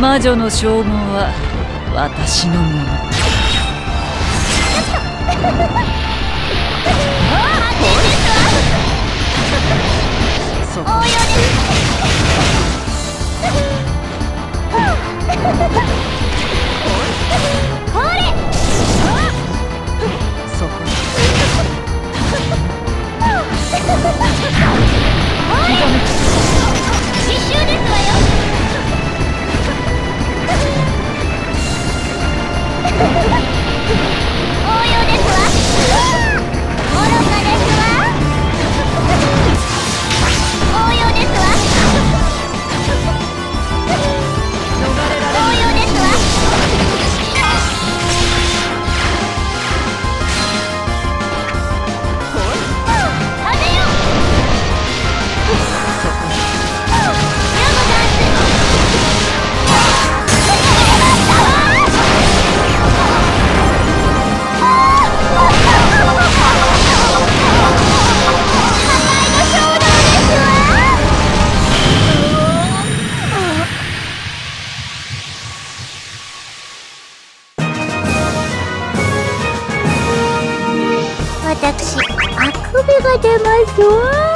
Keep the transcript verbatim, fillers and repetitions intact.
魔女の称号は私のもの。そこ。そこ。 実習ですわよ。応用ですわ。愚かですわ。応用ですわ。応用ですわ。食べよう。私、あくびが出ますわ。